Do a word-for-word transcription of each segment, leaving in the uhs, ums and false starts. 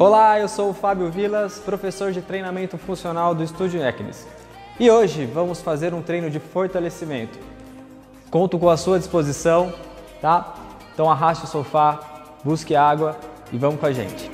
Olá, eu sou o Fábio Vilas, professor de treinamento funcional do Estúdio Eknis. E hoje vamos fazer um treino de fortalecimento. Conto com a sua disposição, tá? Então arraste o sofá, busque água e vamos com a gente.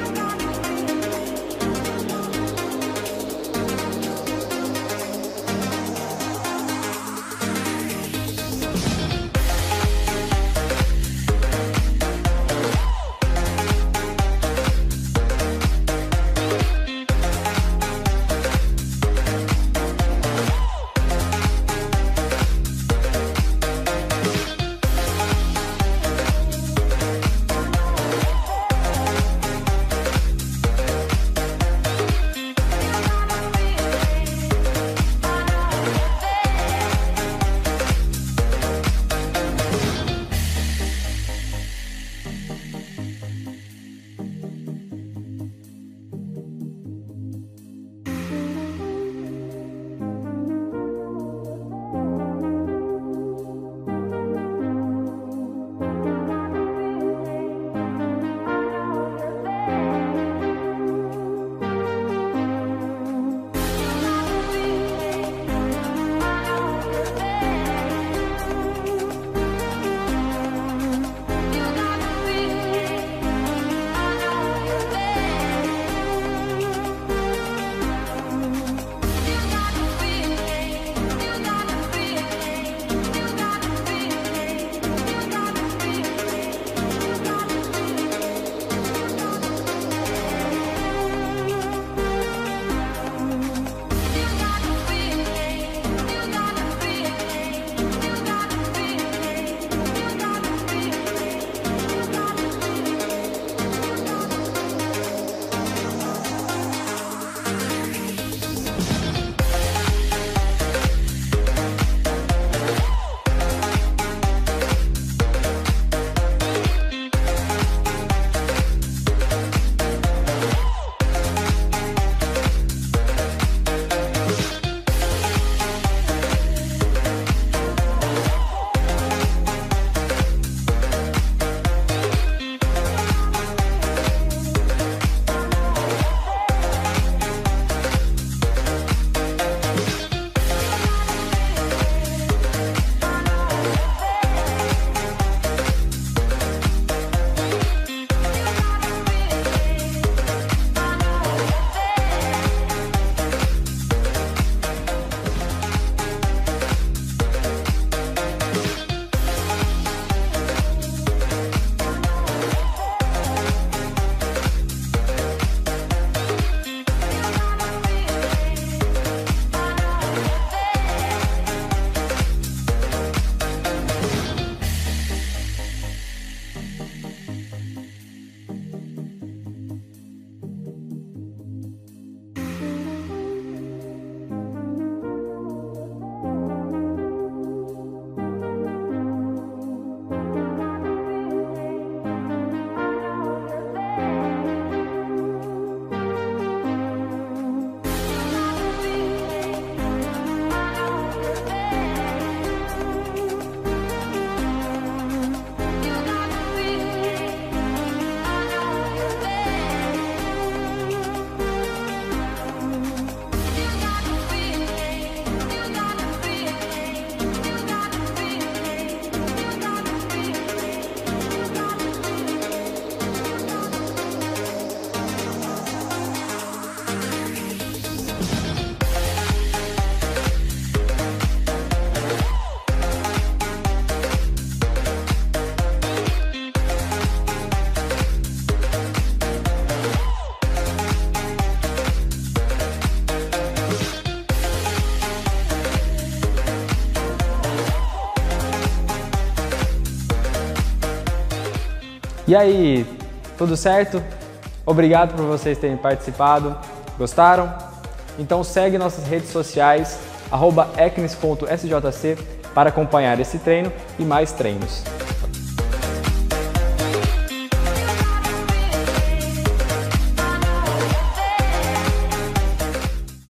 E aí, tudo certo? Obrigado por vocês terem participado. Gostaram? Então segue nossas redes sociais, arroba eknis ponto s j c, para acompanhar esse treino e mais treinos.